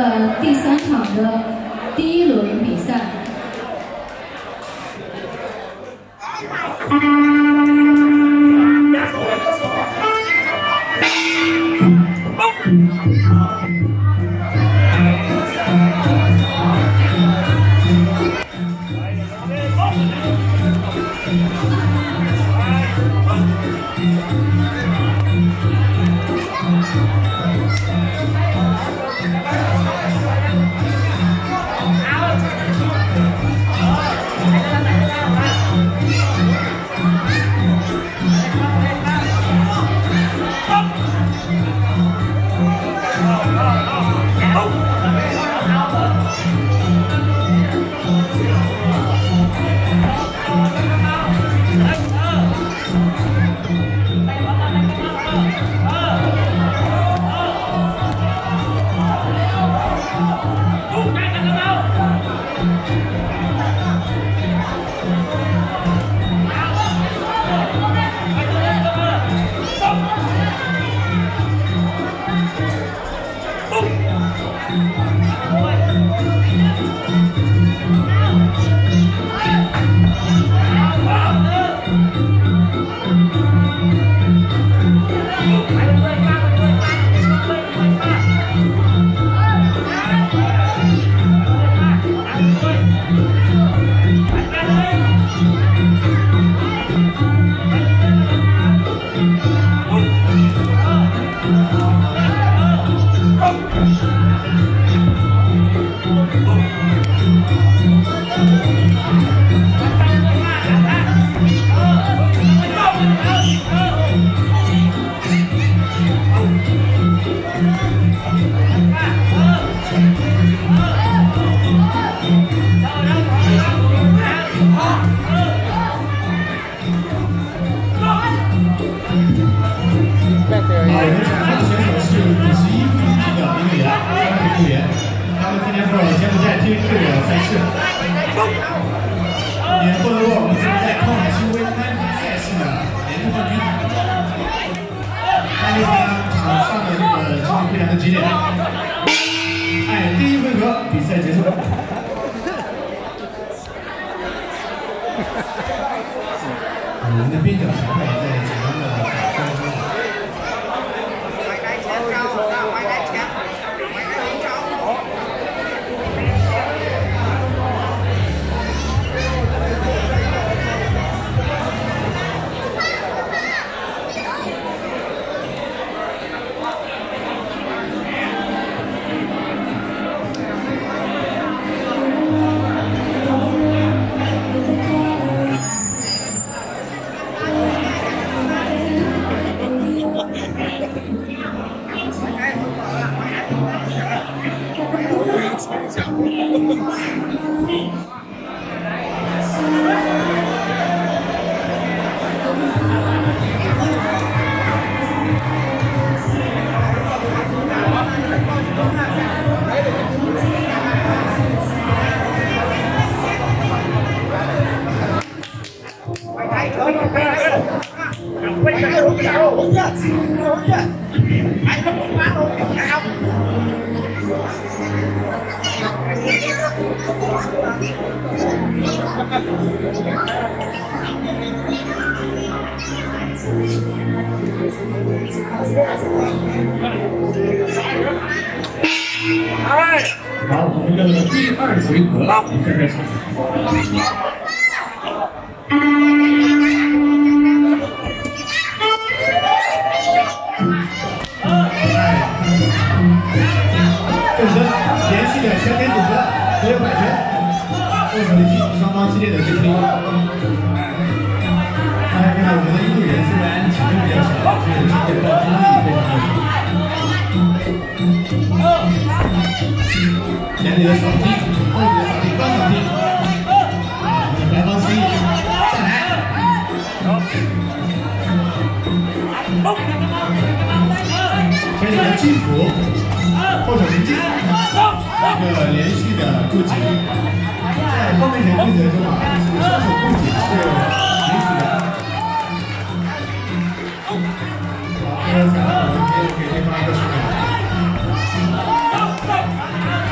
了第3场的第1轮比赛。 我们的边角裁判也在紧张的关注。好，我们的第2回合比赛开始。正身连续的前点组合，直接摆拳，握手的击，双方激烈的对拼。大家看到我们的印度人虽然体重比较小，但是这个功力非常的强。前里的扫踢，后里的扫踢，高扫踢。来方心意，再来。前里的击斧，后手连击，一个连续的固击。在方面拳规则中啊，就是双手固击是允许的。好，这个裁判我们可以给对方一个示范。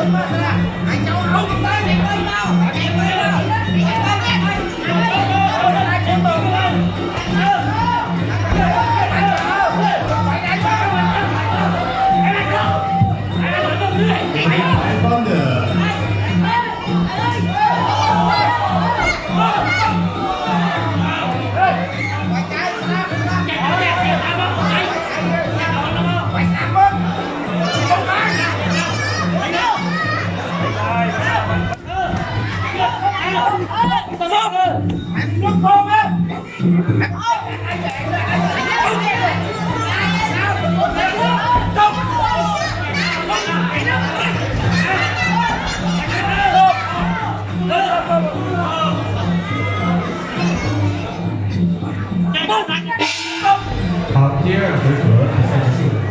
好，第二回合比赛结束。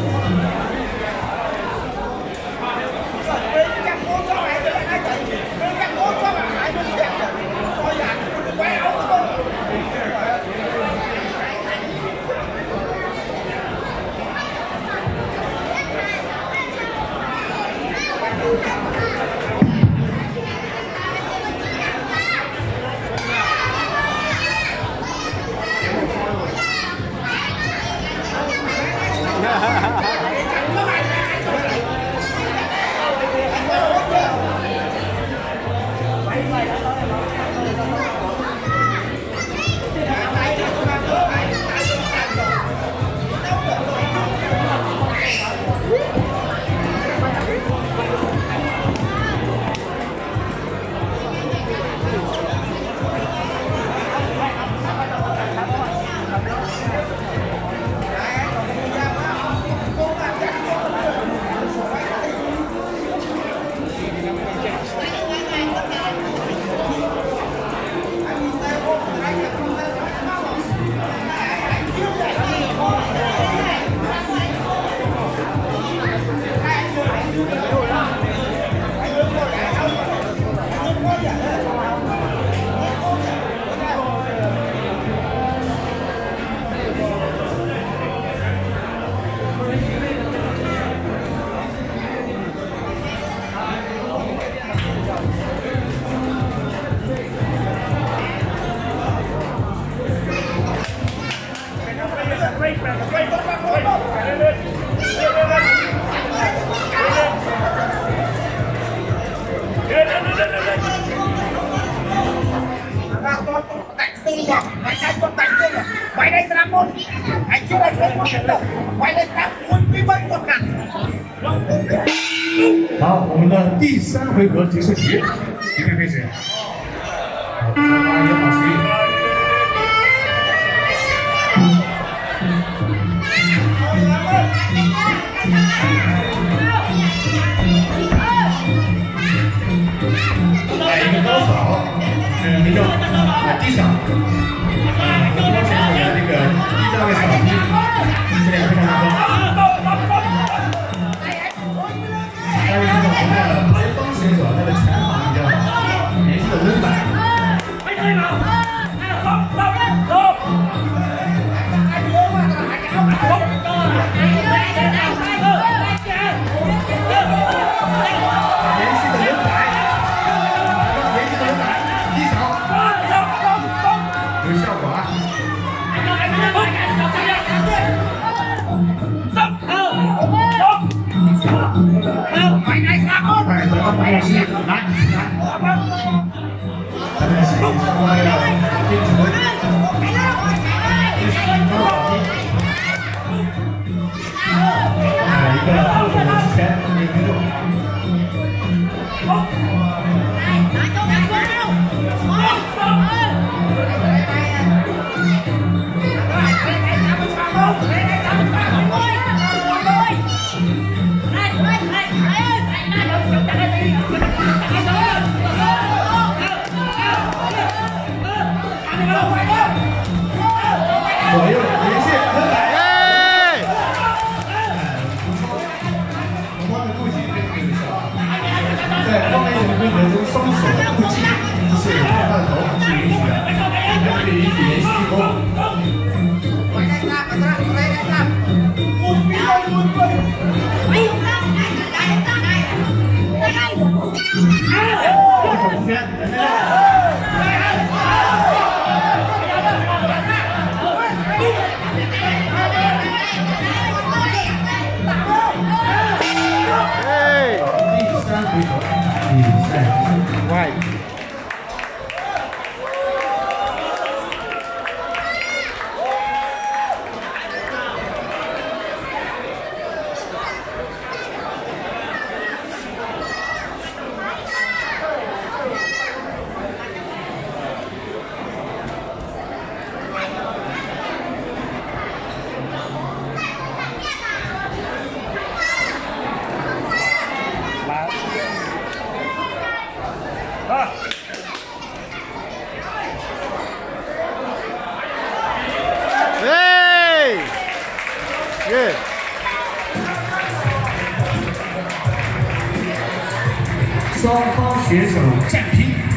Quay đây ra môn, anh chưa đây thấy một đâu, quay đây ra môn với mấy một ngàn. 好，我们的第3回合结束局，比赛开始。好，大家好，注意。一个高扫，那叫地扫，高扫的这个地上的扫地，质量非常高。 还有这个我们的白方选手，他的拳法比较好，连续的抡摆。地扫，有效果啊！快得到默契，来，咱们是双方要坚持一个后手的之前没盯住。 外。 Good. 双方选手战平。